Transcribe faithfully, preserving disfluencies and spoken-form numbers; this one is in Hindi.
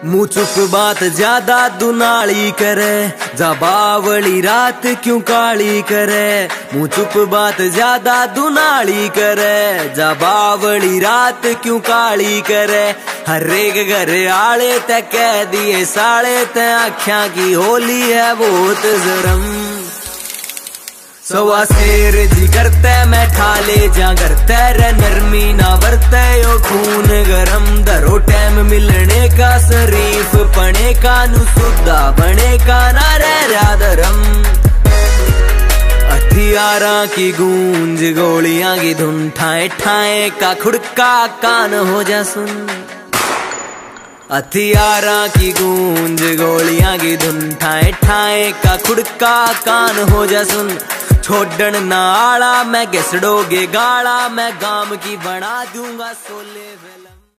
मुँह चुप बात ज्यादा दुनाली करे, जबावली रात क्यों काली करे। मुँह चुप बात ज्यादा दुनाली करे, जबावली रात क्यों काली करे। हर एक घर आले ते कह दिए साले ते आख्या की होली है बहुत जरम। सवा शेर जी करते मैं ठाले जा करते रे नरमी ना बरते यो खून गरम। धरो टाइम मिलने का शरीफ पने का नु सुद्धा बने का ना रह धर्म। हथियारा की गूंज गोलियां की धुन ठाए ठाए का खुड़का कान हो जा सुन। हथियारा की गूंज गोलियां की धुन ठाए ठाए का खुड़का कान हो जा सुन। छोड़न ना आला मैं घिसड़ोगे गाला, मैं गाम की बना दूंगा सोले।